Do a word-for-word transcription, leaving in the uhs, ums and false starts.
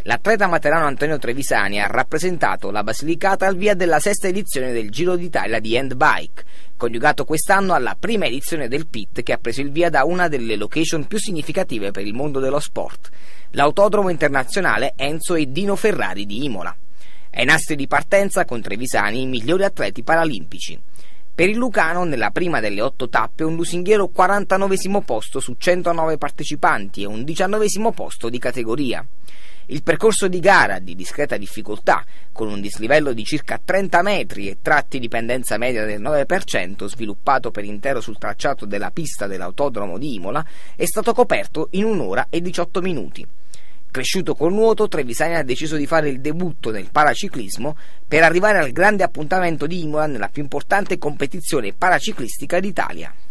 L'atleta materano Antonio Trevisani ha rappresentato la Basilicata al via della sesta edizione del Giro d'Italia di handbike, coniugato quest'anno alla prima edizione del P I T che ha preso il via da una delle location più significative per il mondo dello sport, l'autodromo internazionale Enzo e Dino Ferrari di Imola. Ai nastri di partenza con Trevisani i migliori atleti paralimpici. Per il lucano, nella prima delle otto tappe, un lusinghiero quarantanovesimo posto su centonove partecipanti e un diciannovesimo posto di categoria. Il percorso di gara, di discreta difficoltà, con un dislivello di circa trenta metri e tratti di pendenza media del nove per cento, sviluppato per intero sul tracciato della pista dell'autodromo di Imola, è stato coperto in un'ora e diciotto minuti. Cresciuto col nuoto, Trevisani ha deciso di fare il debutto nel paraciclismo per arrivare al grande appuntamento di Imola nella più importante competizione paraciclistica d'Italia.